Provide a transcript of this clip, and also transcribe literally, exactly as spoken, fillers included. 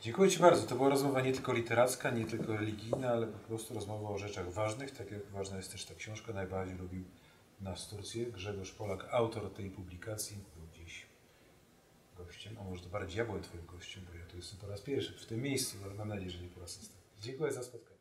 Dziękuję Ci bardzo. To była rozmowa nie tylko literacka, nie tylko religijna, ale po prostu rozmowa o rzeczach ważnych, tak jak ważna jest też ta książka. Najbardziej lubił nas Turcję. Grzegorz Polak, autor tej publikacji, był dziś gościem, a może to bardziej ja byłem Twoim gościem, bo ja tu jestem po raz pierwszy w tym miejscu, ale mam nadzieję, że nie po raz ostatni. Dziękuję za spotkanie.